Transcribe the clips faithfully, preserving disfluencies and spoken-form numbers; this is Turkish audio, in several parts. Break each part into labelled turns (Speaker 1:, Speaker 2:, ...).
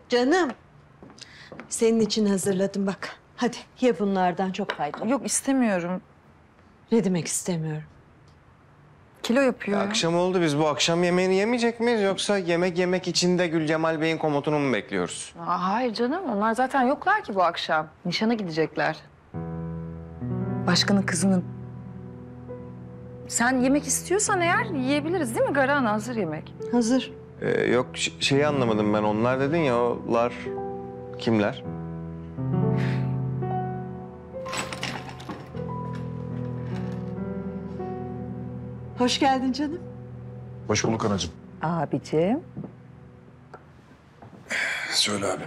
Speaker 1: Canım, senin için hazırladım bak. Hadi ye bunlardan, çok faydalı.
Speaker 2: Yok istemiyorum.
Speaker 1: Ne demek istemiyorum?
Speaker 2: Kilo yapıyor.
Speaker 3: Akşam oldu, biz bu akşam yemeğini yemeyecek miyiz? Yoksa yemek yemek için de Gülcemal Bey'in komutunu mu bekliyoruz?
Speaker 2: Aa, hayır canım, onlar zaten yoklar ki bu akşam. Nişana gidecekler. Başkanın kızının. Sen yemek istiyorsan eğer yiyebiliriz değil mi Garan? Hazır yemek.
Speaker 1: Hazır.
Speaker 3: Ee, yok ş- şeyi anlamadım ben. Onlar dedin ya, onlar kimler?
Speaker 1: Hoş geldin canım.
Speaker 4: Hoş bulduk anacığım.
Speaker 2: Abicim.
Speaker 4: Söyle abi.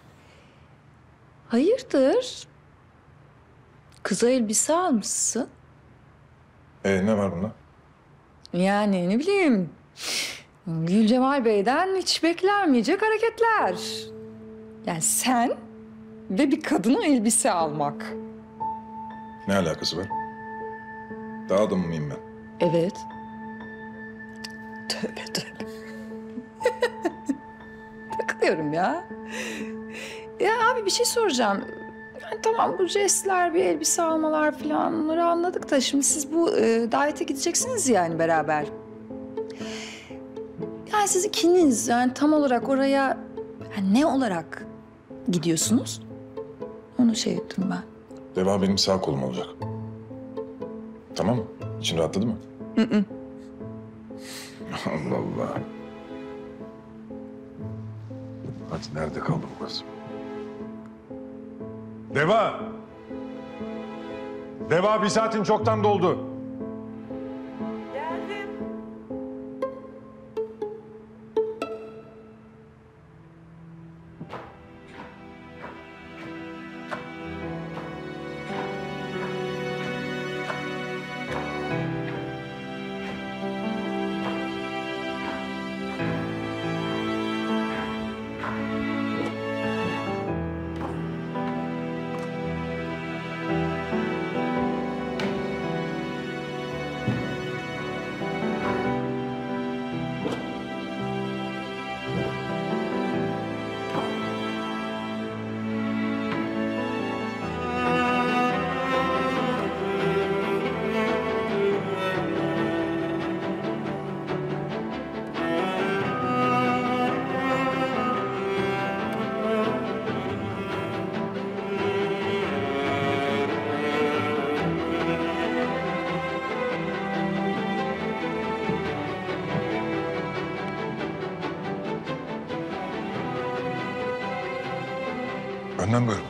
Speaker 2: Hayırdır? Kıza elbise almışsın.
Speaker 4: Ee, ne var bunda?
Speaker 2: Yani ne bileyim. Gülcemal Bey'den hiç beklenmeyecek hareketler. Yani sen ve bir kadına elbise almak.
Speaker 4: Ne alakası var? Daha adam mıyım ben?
Speaker 2: Evet. Tövbe tövbe. Takılıyorum ya. Ya abi bir şey soracağım. Yani tamam bu jestler, bir elbise almalar falan onları anladık da şimdi siz bu e, davete gideceksiniz yani beraber. Yani siz ikiniz yani tam olarak oraya yani ne olarak gidiyorsunuz? Onu şey ettim ben.
Speaker 4: Deva benim sağ kolum olacak. Tamam mı? İçin rahatladı mı?
Speaker 2: Hı hı.
Speaker 4: Allah Allah. Hadi nerede kaldı bu kız? Deva! Deva bir saatin çoktan doldu. Önden buyurun.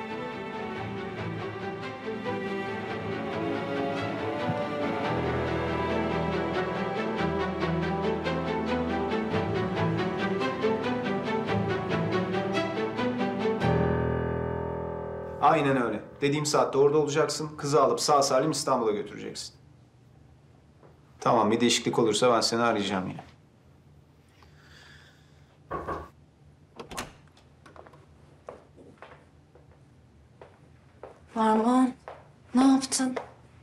Speaker 5: Aynen öyle. Dediğim saatte orada olacaksın. Kızı alıp sağ salim İstanbul'a götüreceksin. Tamam, bir değişiklik olursa ben seni arayacağım yine.
Speaker 6: Armağan, ne yaptın?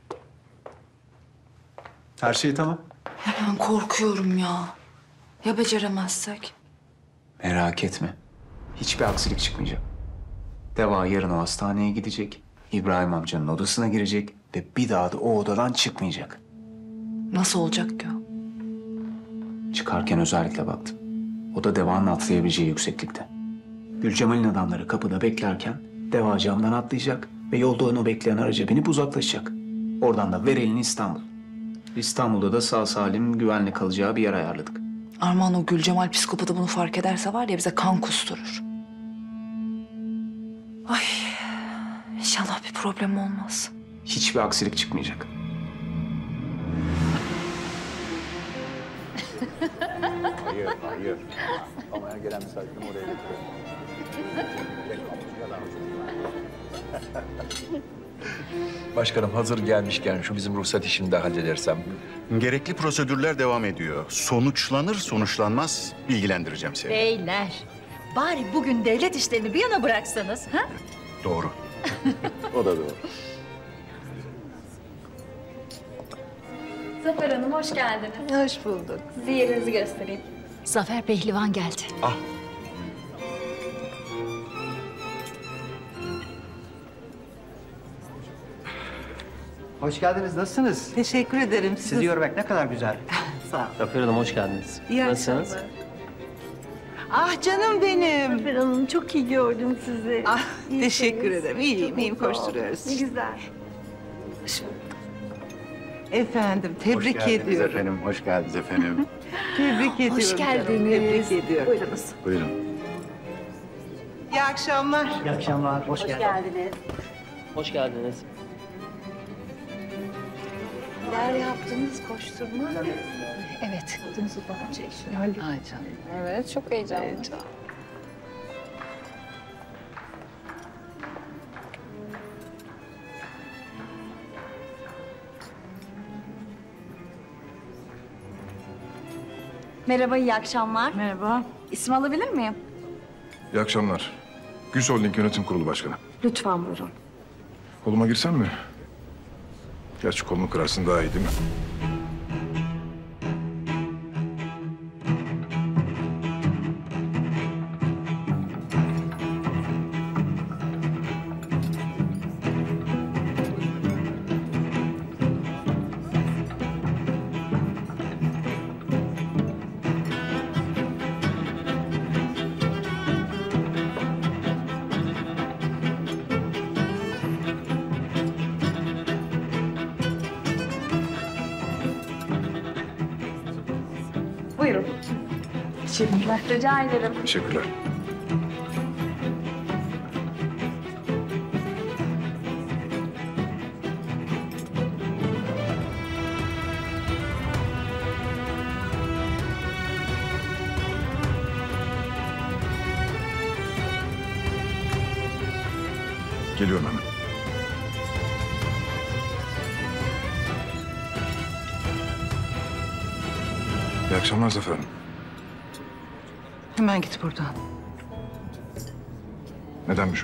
Speaker 5: Her şey tamam.
Speaker 6: Ya ben korkuyorum ya. Ya beceremezsek?
Speaker 7: Merak etme. Hiçbir aksilik çıkmayacak. Deva yarın o hastaneye gidecek. İbrahim amcanın odasına girecek ve bir daha da o odadan çıkmayacak.
Speaker 6: Nasıl olacak ki o?
Speaker 7: Çıkarken özellikle baktım. O da Deva'nın atlayabileceği yükseklikte. Gülcemal'in adamları kapıda beklerken Deva camdan atlayacak ve yolda onu bekleyen araca binip uzaklaşacak. Oradan da ver elini İstanbul. İstanbul'da da sağ salim güvenli kalacağı bir yer ayarladık.
Speaker 6: Armağan o Gülcemal psikopatı bunu fark ederse var ya bize kan kusturur. Ay inşallah bir problem olmaz.
Speaker 7: Hiçbir aksilik çıkmayacak.
Speaker 8: Hayır, hayır. Almaya gelen misafirimi oraya getiriyorum.
Speaker 9: Başkanım hazır gelmişken şu bizim ruhsat işini de halledersem.
Speaker 8: Gerekli prosedürler devam ediyor. Sonuçlanır sonuçlanmaz bilgilendireceğim seni.
Speaker 10: Beyler, bari bugün devlet işlerini bir yana bıraksanız, ha?
Speaker 8: Doğru. O da doğru.
Speaker 10: Zafer Hanım hoş geldiniz.
Speaker 1: Hoş bulduk.
Speaker 10: Size yerinizi göstereyim. Zafer Pehlivan geldi.
Speaker 9: Ah.
Speaker 11: Hoş geldiniz. Nasılsınız?
Speaker 1: Teşekkür ederim.
Speaker 11: Sizi görmek ne kadar güzel.
Speaker 1: Sağ ol.
Speaker 11: Zafer Hanım hoş geldiniz.
Speaker 1: İyi
Speaker 11: Nasılsınız?
Speaker 1: akşamlar. Ah canım benim.
Speaker 10: Zafer Hanım çok iyi gördüm sizi.
Speaker 1: Ah
Speaker 10: İyisiniz.
Speaker 1: teşekkür ederim. İyiyim,
Speaker 10: Çok
Speaker 1: iyiyim.
Speaker 10: mutlu oldum.
Speaker 1: Koşturuyoruz.
Speaker 10: Ne güzel.
Speaker 1: Efendim, tebrik ediyorum.
Speaker 8: efendim, hoş geldiniz efendim.
Speaker 1: Tebrik ediyorum.
Speaker 10: Hoş
Speaker 1: canım,
Speaker 10: geldiniz.
Speaker 1: Tebrik ediyorum.
Speaker 10: Buyurunuz.
Speaker 8: Buyurun.
Speaker 1: İyi akşamlar.
Speaker 11: İyi akşamlar. Hoş,
Speaker 10: Hoş
Speaker 11: geldiniz.
Speaker 10: geldiniz.
Speaker 11: Hoş geldiniz.
Speaker 10: Neler yaptınız koşturma? Evet, kızınızı bakınca işini hallettim.
Speaker 1: Ay canım.
Speaker 2: Evet, çok heyecanlı.
Speaker 10: Merhaba, iyi akşamlar.
Speaker 1: Merhaba.
Speaker 10: İsim alabilir miyim?
Speaker 4: İyi akşamlar. Güls Holding Yönetim Kurulu Başkanı.
Speaker 10: Lütfen buyurun.
Speaker 4: Koluma girsem mi? Gerçi kolumu kırarsın daha iyi değil mi?
Speaker 10: Buyurun. Teşekkürler. Rica ederim.
Speaker 4: Teşekkürler. Geliyorum hemen. İyi akşamlar Zafer Hanım.
Speaker 1: Hemen git buradan.
Speaker 4: Nedenmiş?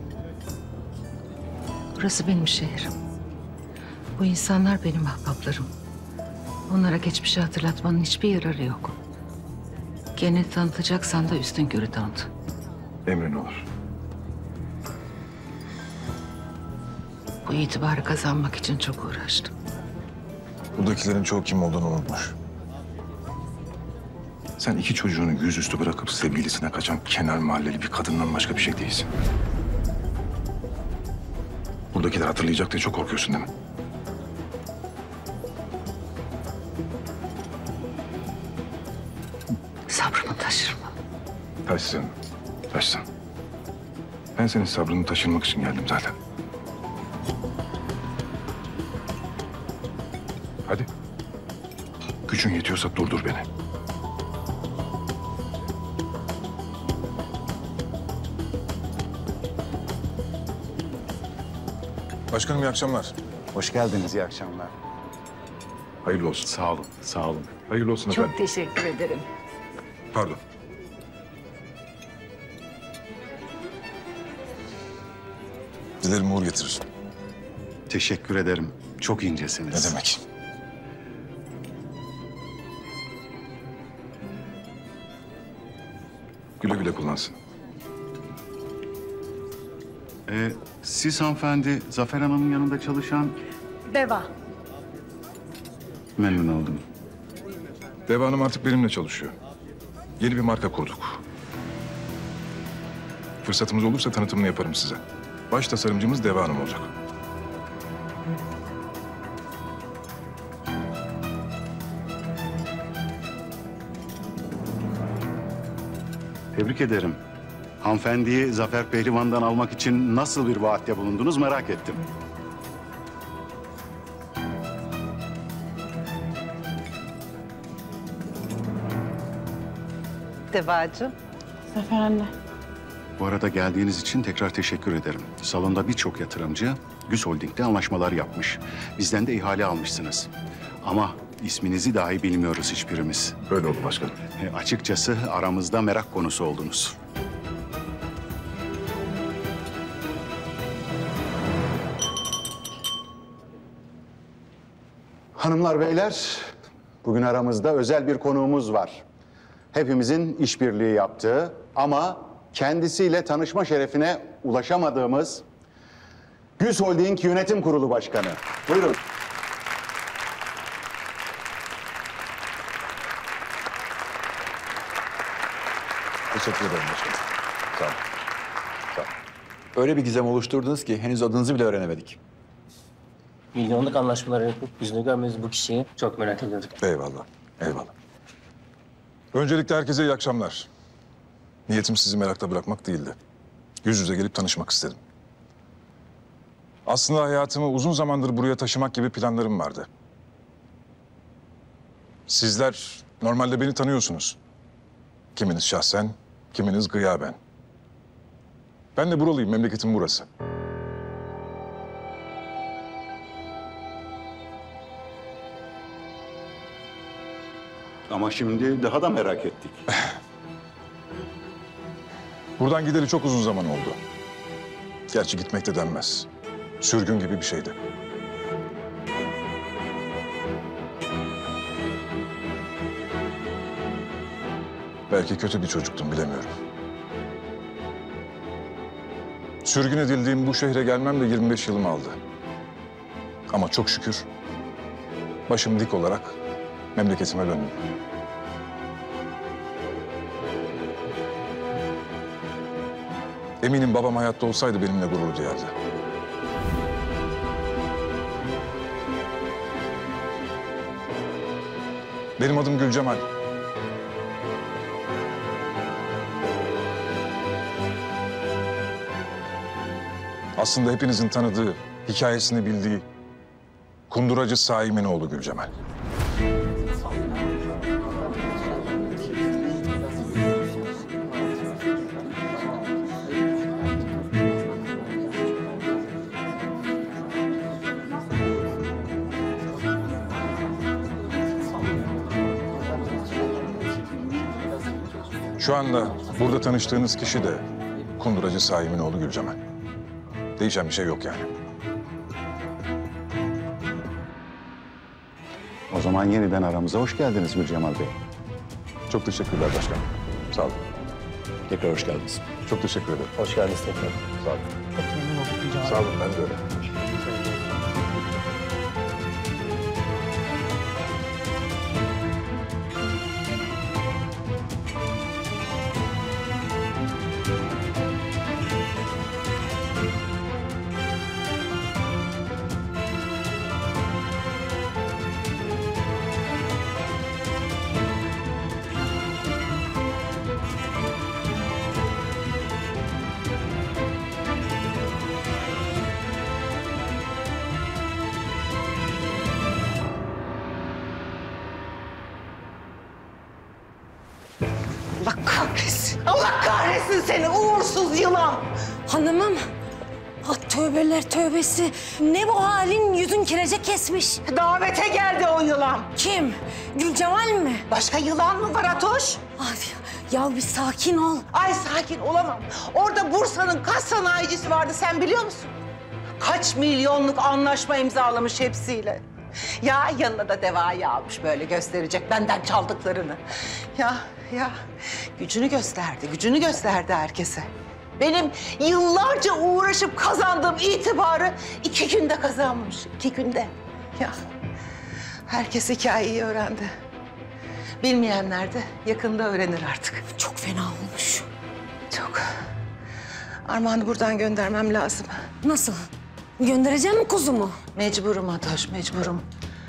Speaker 1: Burası benim şehrim. Bu insanlar benim ahbaplarım. Onlara geçmişi hatırlatmanın hiçbir yararı yok. Kendini tanıtacaksan da üstün körü tanıt.
Speaker 4: Emrin olur.
Speaker 1: Bu itibarı kazanmak için çok uğraştım.
Speaker 4: Buradakilerin çoğu kim olduğunu unutmuş. Sen iki çocuğunu yüzüstü bırakıp sevgilisine kaçan kenar mahalleli bir kadından başka bir şey değilsin. Buradakiler hatırlayacak diye çok korkuyorsun değil mi?
Speaker 1: Sabrımı taşırma.
Speaker 4: Taşsın, taşsın. Ben senin sabrını taşırmak için geldim zaten. Hadi. Gücün yetiyorsa durdur beni. Başkanım iyi akşamlar.
Speaker 8: Hoş geldiniz, iyi akşamlar.
Speaker 4: Hayırlı olsun.
Speaker 8: Sağ olun, sağ olun.
Speaker 4: Hayırlı olsun efendim.
Speaker 10: Çok teşekkür ederim.
Speaker 4: Pardon. Dilerim uğur getirir.
Speaker 8: Teşekkür ederim. Çok
Speaker 4: Ne
Speaker 8: incesiniz.
Speaker 4: demek? Güle güle kullansın.
Speaker 8: Ee, siz hanımefendi Zafer Hanım'ın yanında çalışan
Speaker 10: Deva.
Speaker 8: memnun oldum.
Speaker 4: Deva Hanım artık benimle çalışıyor. Yeni bir marka kurduk. Fırsatımız olursa tanıtımını yaparım size. Baş tasarımcımız Deva Hanım olacak.
Speaker 8: Tebrik ederim. Hanımefendiyi Zafer Pehlivan'dan almak için nasıl bir vaatte bulundunuz merak ettim.
Speaker 1: Devacığım.
Speaker 8: Bu arada geldiğiniz için tekrar teşekkür ederim. Salonda birçok yatırımcı Güls Holding'le anlaşmalar yapmış. Bizden de ihale almışsınız. Ama isminizi dahi bilmiyoruz hiçbirimiz.
Speaker 4: Böyle oldu başkanım.
Speaker 8: E, açıkçası aramızda merak konusu oldunuz. Hanımlar, beyler, bugün aramızda özel bir konuğumuz var. Hepimizin işbirliği yaptığı ama kendisiyle tanışma şerefine ulaşamadığımız Güz Holding Yönetim Kurulu Başkanı. Buyurun.
Speaker 9: Teşekkür ederim başkanım. Sağ olun. Sağ olun. Öyle bir gizem oluşturdunuz ki henüz adınızı bile öğrenemedik.
Speaker 11: Milyonluk anlaşmalar yapıp yüzünü görmediğimiz bu kişiyi çok merak ediyorduk.
Speaker 4: Eyvallah, eyvallah. Öncelikle herkese iyi akşamlar. Niyetim sizi merakla bırakmak değildi. Yüz yüze gelip tanışmak istedim. Aslında hayatımı uzun zamandır buraya taşımak gibi planlarım vardı. Sizler normalde beni tanıyorsunuz. Kiminiz şahsen, kiminiz gıyaben. Ben de buralıyım, memleketim burası.
Speaker 8: Ama şimdi daha da merak ettik.
Speaker 4: Buradan gideli çok uzun zaman oldu. Gerçi gitmek de denmez. Sürgün gibi bir şeydi. Belki kötü bir çocuktum, bilemiyorum. Sürgün edildiğim bu şehre gelmem de yirmi beş yılımı aldı. Ama çok şükür başım dik olarak memleketime döndüm. Eminim babam hayatta olsaydı benimle gurur duyardı. Benim adım Gülcemal. Aslında hepinizin tanıdığı, hikayesini bildiği kunduracı Saim'in oğlu Gülcemal. Şu anda burada tanıştığınız kişi de kunduracı Saim'in oğlu Gülcemal. Değişen bir şey yok yani.
Speaker 8: O zaman yeniden aramıza hoş geldiniz Gülcemal Bey.
Speaker 4: Çok teşekkürler başkanım. Sağ olun.
Speaker 9: Tekrar hoş geldiniz.
Speaker 4: Çok teşekkür ederim.
Speaker 11: Hoş geldiniz tekrar.
Speaker 4: Sağ olun. Sağ olun, ben de öyle.
Speaker 12: Allah kahretsin. Allah kahretsin seni uğursuz yılan.
Speaker 13: Hanımım. Ha, tövbeler tövbesi. Ne bu halin? Yüzün kirece kesmiş.
Speaker 12: Davete geldi o yılan.
Speaker 13: Kim? Gülcemal mi?
Speaker 12: Başka yılan mı var Atoş?
Speaker 13: Hadi ya bir sakin ol.
Speaker 12: Ay sakin olamam. Orada Bursa'nın kaç sanayicisi vardı sen biliyor musun? Kaç milyonluk anlaşma imzalamış hepsiyle. Ya yanına da devayı almış böyle gösterecek benden çaldıklarını. Ya ya gücünü gösterdi, gücünü gösterdi herkese. Benim yıllarca uğraşıp kazandığım itibarı iki günde kazanmış, iki günde. Ya herkes hikayeyi öğrendi. Bilmeyenler de yakında öğrenir artık.
Speaker 13: Çok fena olmuş.
Speaker 12: Çok. Armağan'ı buradan göndermem lazım.
Speaker 13: Nasıl? Göndereceğim mi kuzumu?
Speaker 12: Mecburum Atoş, mecburum.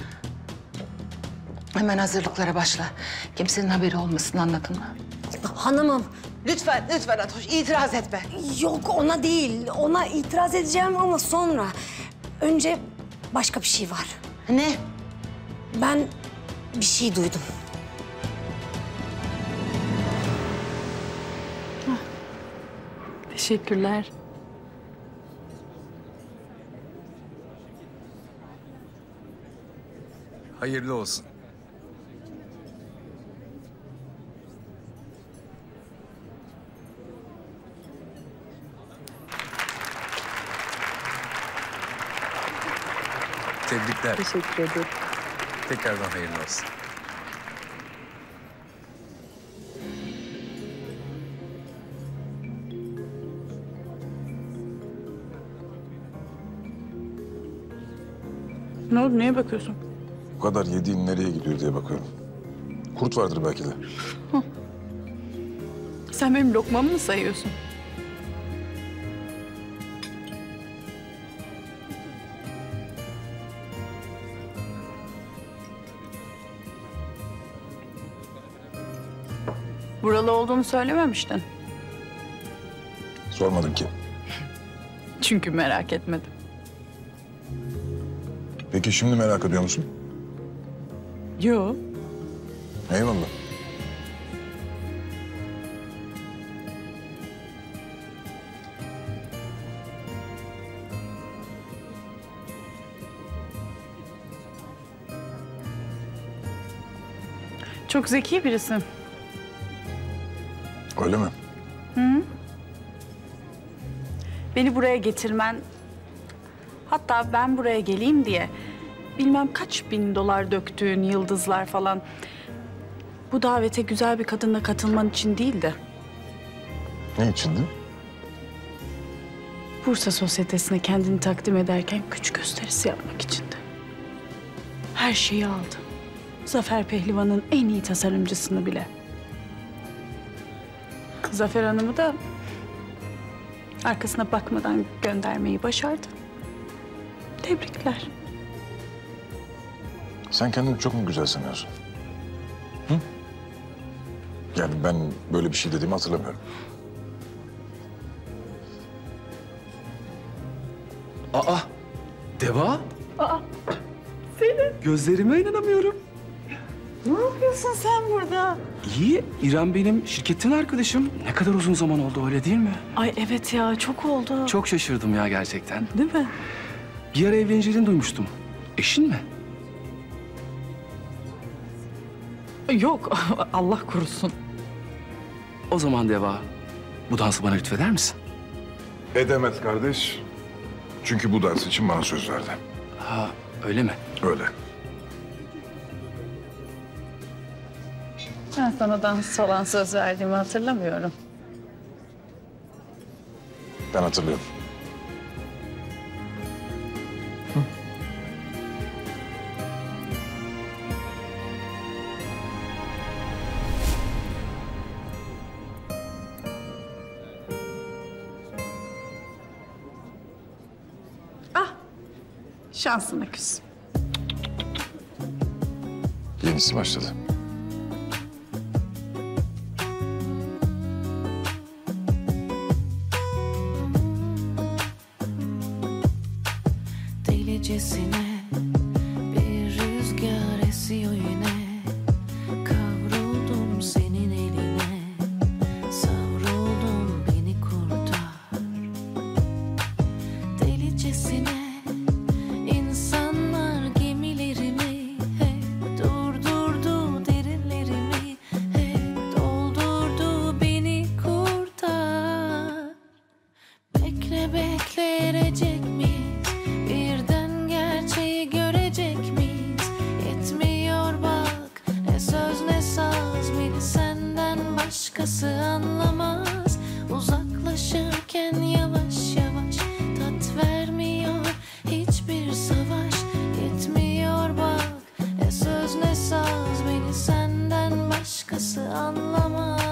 Speaker 12: Hemen hazırlıklara başla. Kimsenin haberi olmasın, anladın mı?
Speaker 13: Hanımım.
Speaker 12: Lütfen, lütfen Atoş, itiraz etme.
Speaker 13: Yok ona değil. Ona itiraz edeceğim ama sonra. Önce başka bir şey var.
Speaker 12: Ne?
Speaker 13: Ben bir şey duydum.
Speaker 14: Teşekkürler.
Speaker 9: Hayırlı olsun. Tebrikler.
Speaker 14: Teşekkür ederim.
Speaker 9: Tekrardan hayırlı olsun.
Speaker 6: Ne oldu? Neye bakıyorsun?
Speaker 4: Bu kadar yediğin nereye gidiyor diye bakıyorum. Kurt vardır belki de.
Speaker 6: Sen benim lokmamı mı sayıyorsun? Buralı olduğunu söylememiştin.
Speaker 4: Sormadım ki.
Speaker 6: Çünkü merak etmedim.
Speaker 4: Peki şimdi merak ediyor musun?
Speaker 6: Yo.
Speaker 4: Eyvallah.
Speaker 6: Çok zeki birisin.
Speaker 4: Öyle mi?
Speaker 6: Hı? Beni buraya getirmen, hatta ben buraya geleyim diye bilmem kaç bin dolar döktüğün yıldızlar falan bu davete güzel bir kadınla katılman için değildi.
Speaker 4: Ne içindi?
Speaker 6: Bursa sosyetesine kendini takdim ederken güç gösterisi yapmak içindi. Her şeyi aldı. Zafer Pehlivan'ın en iyi tasarımcısını bile. Zafer Hanım'ı da arkasına bakmadan göndermeyi başardı. Tebrikler.
Speaker 4: Sen kendini çok mu güzel sanıyorsun? Hı? Yani ben böyle bir şey dediğimi hatırlamıyorum.
Speaker 14: Aa, Deva?
Speaker 6: Aa, senin.
Speaker 14: Gözlerime inanamıyorum.
Speaker 6: Ne yapıyorsun sen burada?
Speaker 14: İyi, İrem benim şirketin arkadaşım. Ne kadar uzun zaman oldu öyle değil mi?
Speaker 6: Ay evet ya, çok oldu.
Speaker 14: Çok şaşırdım ya gerçekten.
Speaker 6: Değil mi?
Speaker 14: Bir ara evleneceğini duymuştum. Eşin mi?
Speaker 6: Yok, Allah korusun.
Speaker 14: O zaman Deva, bu dansı bana lütfeder misin?
Speaker 4: Edemez kardeş. Çünkü bu dans için bana söz verdi.
Speaker 14: Ha, öyle mi?
Speaker 4: Öyle.
Speaker 6: Ben sana dans falan söz verdiğimi hatırlamıyorum.
Speaker 4: Ben hatırlıyorum.
Speaker 6: Ah, şansına küs.
Speaker 4: Yenisi başladı.
Speaker 15: Delicesine bir rüzgar esiyor yine. Kavruldum senin eline, savruldum beni kurtar. Delicesine insanlar gemilerimi hep durdurdu, derinlerimi hep doldurdu, beni kurtar. Bekle bekle erecek miyiz? Birden gerçeği görecek miyiz? Yetmiyor bak, ne söz ne saz, beni senden başkası anlamaz. Uzaklaşırken yavaş yavaş tat vermiyor hiçbir savaş. Yetmiyor bak, ne söz ne saz, beni senden başkası anlamaz.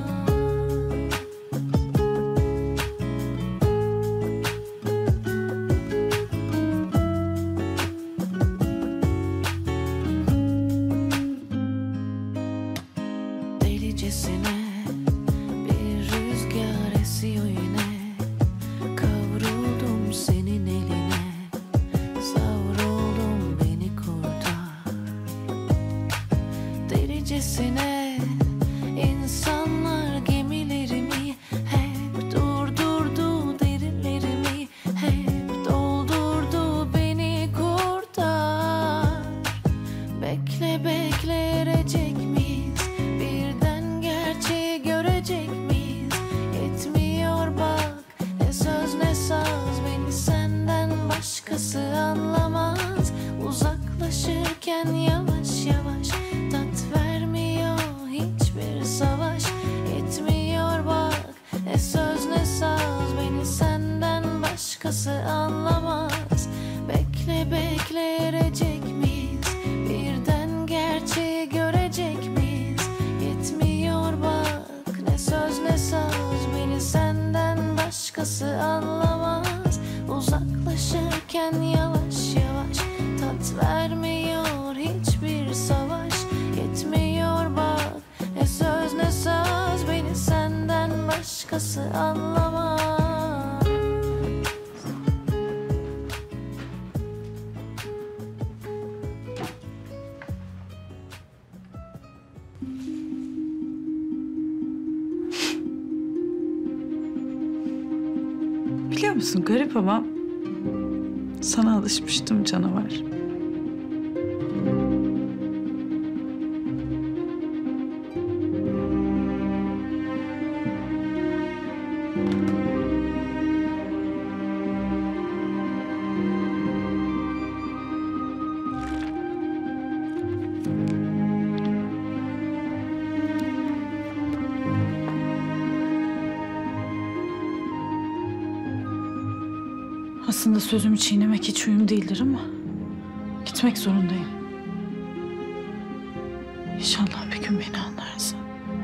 Speaker 15: Delicesine bir rüzgar esiyor yine. Kavruldum senin eline, savruldum beni kurtar. Delicesine insanlar gemilerimi hep durdurdu, derinlerimi hep doldurdu, beni kurtar. Bekle bekle erecek miyiz? Birden gerçeği görecek miyiz? Yetmiyor bak, ne söz ne saz, beni senden başkası anlamaz. Uzaklaşırken yavaş yavaş tat vermiyor hiçbir savaş. Yetmiyor bak, ne söz ne saz, beni senden başkası anlamaz. Bekle bekle erecek
Speaker 6: musun? Garip ama sana alışmıştım canavar. Aslında sözümü çiğnemek hiç huyum değildir ama gitmek zorundayım. İnşallah bir gün beni anlarsın.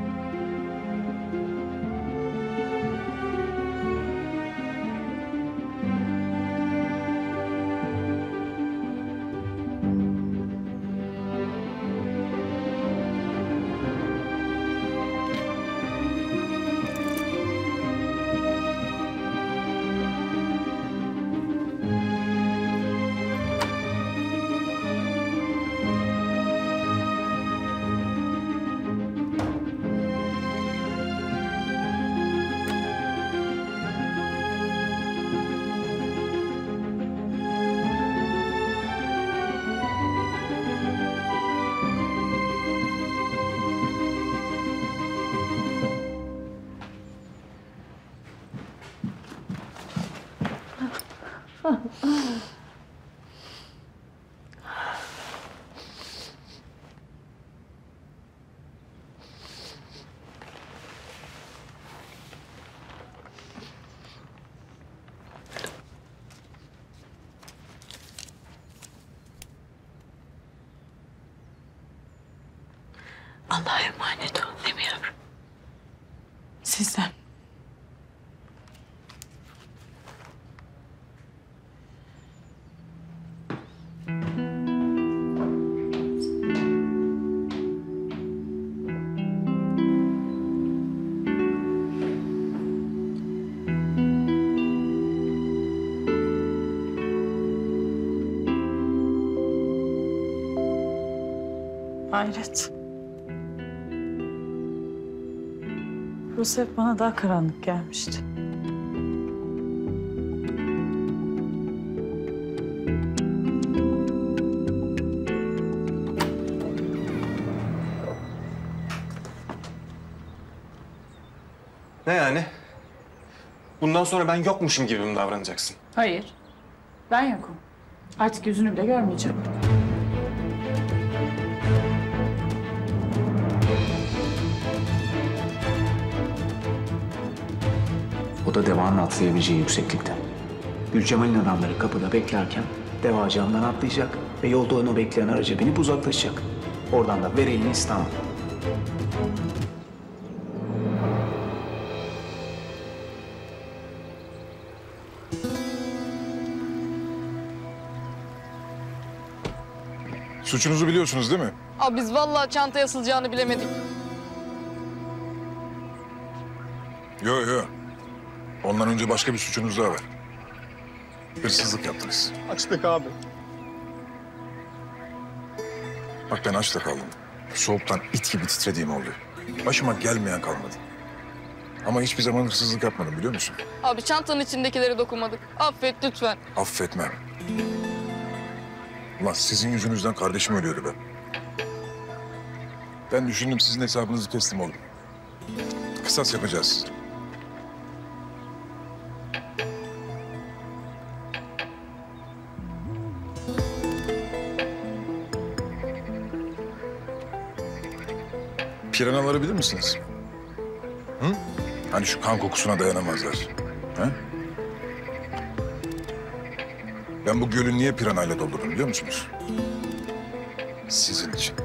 Speaker 6: Allah'a emanet ol değil mi yavrum? Sizden. Hayret. Burası hep bana daha karanlık gelmişti.
Speaker 3: Ne yani? Bundan sonra ben yokmuşum gibi mi davranacaksın?
Speaker 6: Hayır. Ben yokum. Artık yüzünü bile görmeyeceğim.
Speaker 7: O da devanın atlayabileceği yükseklikte. Gülcemal'in adamları kapıda beklerken deva camdan atlayacak ve yolda onu bekleyen araca binip uzaklaşacak. Oradan da ver elini İstanbul.
Speaker 4: Suçunuzu biliyorsunuz değil mi?
Speaker 16: Abi biz vallahi çantaya asılacağını bilemedik.
Speaker 4: Yok yok. Ondan önce başka bir suçunuz daha var. Hırsızlık yaptınız.
Speaker 5: Açtık abi.
Speaker 4: Bak ben aç da kaldım. Soğuktan it gibi titrediğim oldu. Başıma gelmeyen kalmadı. Ama hiçbir zaman hırsızlık yapmadım biliyor musun?
Speaker 16: Abi çantanın içindekileri dokunmadık. Affet lütfen.
Speaker 4: Affetmem. Ulan sizin yüzünüzden kardeşim ölüyordu be. Ben düşündüm sizin hesabınızı kestim oğlum. Kısas yapacağız. Piranaları bilir misiniz? Hı? Hani şu kan kokusuna dayanamazlar. He? Ben bu gölü niye piranayla doldurdum biliyor musunuz? Sizin için.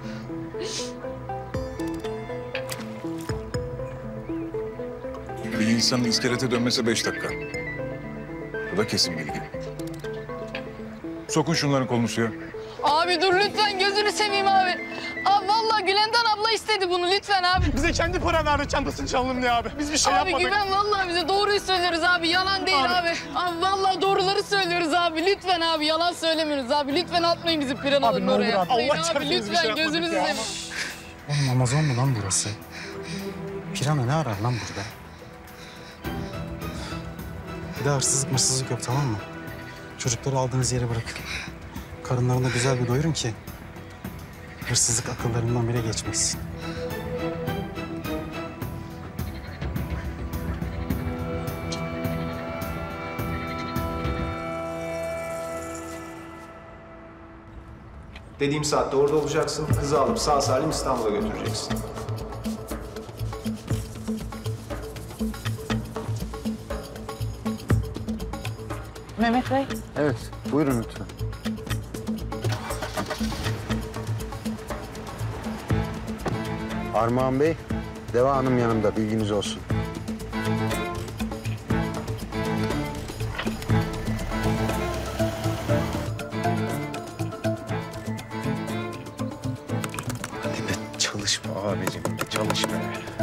Speaker 4: Bir insanın iskelete dönmesi beş dakika. Bu da kesin bilgi. Sokun şunların kolunu suya.
Speaker 16: Abi dur lütfen gözünü seveyim abi. Abi vallahi Gülendam abla istedi bunu lütfen abi.
Speaker 17: Bize kendi para verdi çantasını çaldım diye abi. Biz bir şey
Speaker 16: abi,
Speaker 17: yapmadık.
Speaker 16: Abi Güven vallahi bize doğruyu söylüyoruz abi. Yalan değil abi. Abi, abi vallahi doğruları söylüyoruz abi. Lütfen abi yalan söylemiyoruz abi. Lütfen atmayın bizi piranaların
Speaker 17: abi,
Speaker 16: oraya.
Speaker 17: Abi ne olur abi. Allah
Speaker 16: abi
Speaker 17: çarpsın
Speaker 16: lütfen
Speaker 17: şey
Speaker 16: gözünüzü seveyim.
Speaker 17: Oğlum Amazon mu lan burası? Pirana ne arar lan burada? Bir daha hırsızlık mırsızlık yok, tamam mı? Çocukları aldığınız yere bırakın. Karınlarını da güzel bir doyurun ki hırsızlık akıllarından bile geçmesin.
Speaker 5: Dediğim saatte orada olacaksın. Kızı alıp sağ salim İstanbul'a götüreceksin.
Speaker 12: Mehmet Bey.
Speaker 8: Evet, buyurun lütfen. Armağan Bey, Deva Hanım yanımda, bilginiz olsun.
Speaker 3: Hadi be çalışma abicim, çalışma.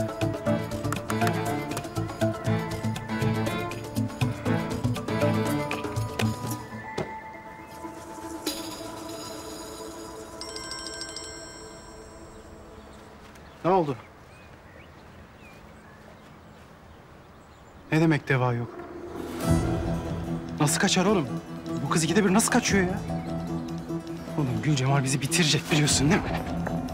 Speaker 17: Ne oldu? Ne demek deva yok? Nasıl kaçar oğlum? Bu kız ikide bir nasıl kaçıyor ya? Oğlum Gül Cemal bizi bitirecek biliyorsun değil mi?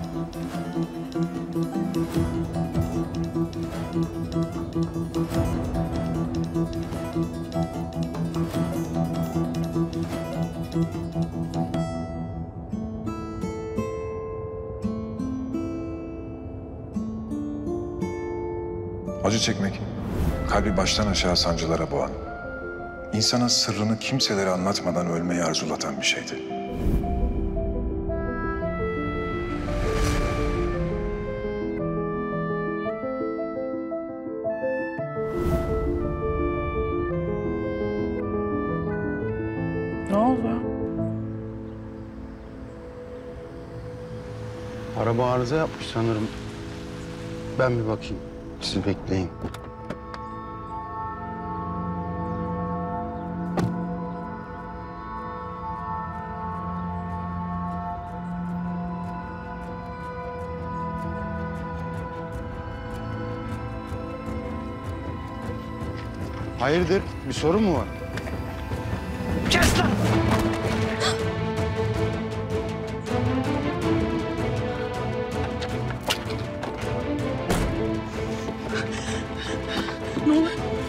Speaker 4: Acı çekmek, kalbi baştan aşağı sancılara boğan, insana sırrını kimselere anlatmadan ölmeyi arzulatan bir şeydi.
Speaker 2: Ne oldu?
Speaker 8: Araba arıza yapmış sanırım. Ben bir bakayım. Siz bekleyin. Hayırdır? Bir sorun mu var?
Speaker 17: Kes lan!
Speaker 15: Ne olur.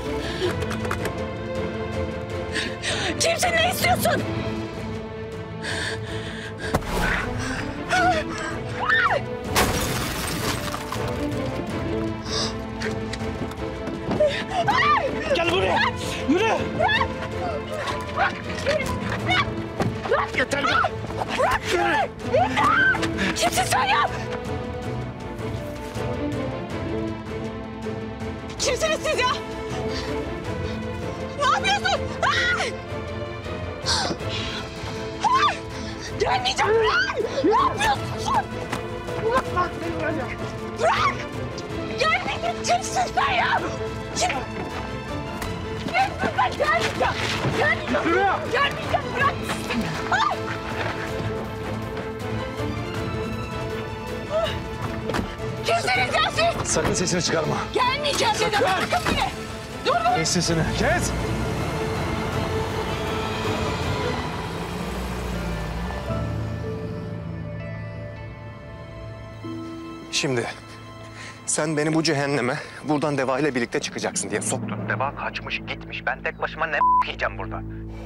Speaker 15: Kimsin, ne istiyorsun?
Speaker 17: Gel buraya! Yürü!
Speaker 15: Yeter be! Bırak! Yürü! Kimsin sen ya? Kimsiniz siz ya? Ne yapıyorsun? Ay! Ay! Gelmeyeceğim! Bırak! Ne yapıyorsun? Bırak lan seni böyle! Bırak! Gelmeyeceğim! Kimsin sen ya? Kim? Kimsin sen? Gelmeyeceğim! Gelmeyeceğim! Gelmeyeceğim! Bırak! Ay! Kimsiniz ya siz?
Speaker 17: Sakın sesini çıkarma.
Speaker 15: Gelmeyeceğim dedim. Bırakın beni. Dur dur.
Speaker 17: Kes sesini. Kes!
Speaker 3: Şimdi sen beni bu cehenneme buradan Deva ile birlikte çıkacaksın diye soktun.
Speaker 18: Deva kaçmış gitmiş. Ben tek başıma ne yiyeceğim burada?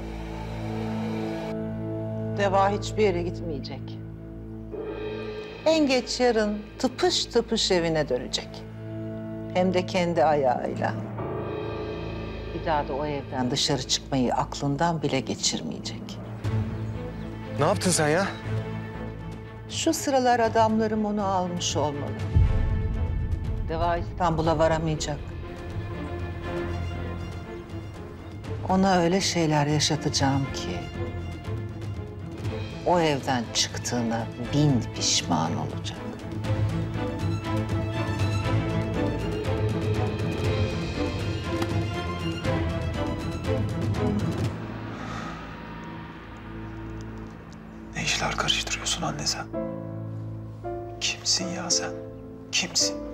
Speaker 12: Deva hiçbir yere gitmeyecek. En geç yarın tıpış tıpış evine dönecek. Hem de kendi ayağıyla. Bir daha da o evden dışarı çıkmayı aklından bile geçirmeyecek.
Speaker 3: Ne yaptın sen ya?
Speaker 12: Şu sıralar adamlarım onu almış olmalı. Deva İstanbul'a varamayacak. Ona öyle şeyler yaşatacağım ki... o evden çıktığına bin pişman olacak.
Speaker 7: Ne işler karıştırıyorsun anne sen? Kimsin ya sen? Kimsin?